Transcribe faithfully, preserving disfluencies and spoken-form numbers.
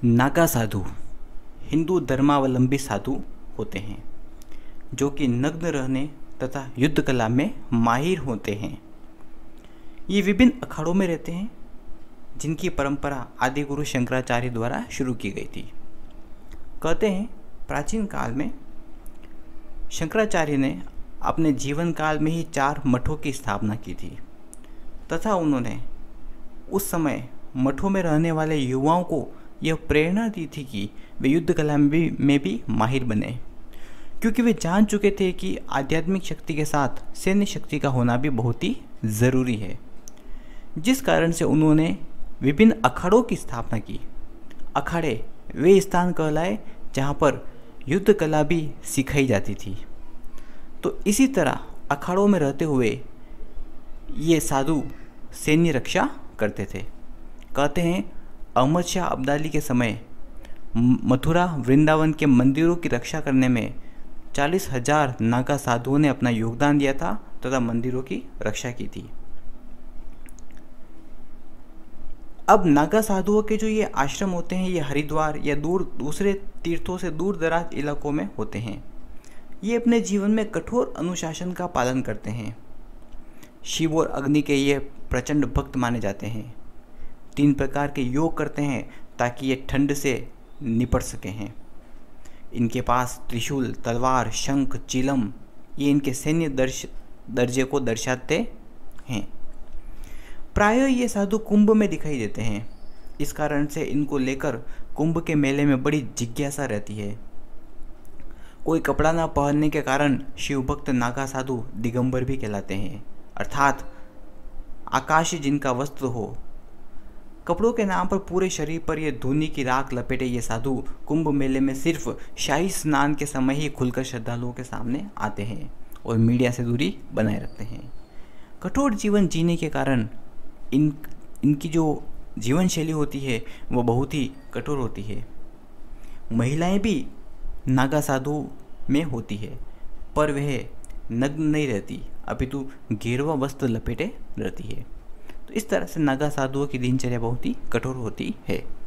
नागा साधु हिंदू धर्मावलंबी साधु होते हैं जो कि नग्न रहने तथा युद्ध कला में माहिर होते हैं। ये विभिन्न अखाड़ों में रहते हैं जिनकी परंपरा आदि गुरु शंकराचार्य द्वारा शुरू की गई थी। कहते हैं प्राचीन काल में शंकराचार्य ने अपने जीवन काल में ही चार मठों की स्थापना की थी तथा उन्होंने उस समय मठों में रहने वाले युवाओं को यह प्रेरणा दी थी कि वे युद्ध कला में भी में भी माहिर बने, क्योंकि वे जान चुके थे कि आध्यात्मिक शक्ति के साथ सैन्य शक्ति का होना भी बहुत ही ज़रूरी है। जिस कारण से उन्होंने विभिन्न अखाड़ों की स्थापना की। अखाड़े वे स्थान कहलाए जहाँ पर युद्ध कला भी सिखाई जाती थी। तो इसी तरह अखाड़ों में रहते हुए ये साधु सैन्य रक्षा करते थे। कहते हैं अहमद शाह अब्दाली के समय मथुरा वृंदावन के मंदिरों की रक्षा करने में चालीस हजार नागा साधुओं ने अपना योगदान दिया था तथा मंदिरों की रक्षा की थी। अब नागा साधुओं के जो ये आश्रम होते हैं ये हरिद्वार या दूर दूसरे तीर्थों से दूर दराज इलाकों में होते हैं। ये अपने जीवन में कठोर अनुशासन का पालन करते हैं। शिव और अग्नि के ये प्रचंड भक्त माने जाते हैं। तीन प्रकार के योग करते हैं ताकि ये ठंड से निपट सके हैं। इनके पास त्रिशूल, तलवार, शंख, चिलम ये इनके सैन्य दर्श दर्जे को दर्शाते हैं। प्रायः ये साधु कुंभ में दिखाई देते हैं। इस कारण से इनको लेकर कुंभ के मेले में बड़ी जिज्ञासा रहती है। कोई कपड़ा ना पहनने के कारण शिव भक्त नागा साधु दिगंबर भी कहलाते हैं, अर्थात आकाश जिनका वस्त्र हो। कपड़ों के नाम पर पूरे शरीर पर ये धूनी की राख लपेटे ये साधु कुंभ मेले में सिर्फ शाही स्नान के समय ही खुलकर श्रद्धालुओं के सामने आते हैं और मीडिया से दूरी बनाए रखते हैं। कठोर जीवन जीने के कारण इन इनकी जो जीवन शैली होती है वो बहुत ही कठोर होती है। महिलाएं भी नागा साधु में होती है पर वह नग्न नहीं रहती, अपितु गेरुआ वस्त्र लपेटे रहती है। तो इस तरह से नागा साधुओं की दिनचर्या बहुत ही कठोर होती है।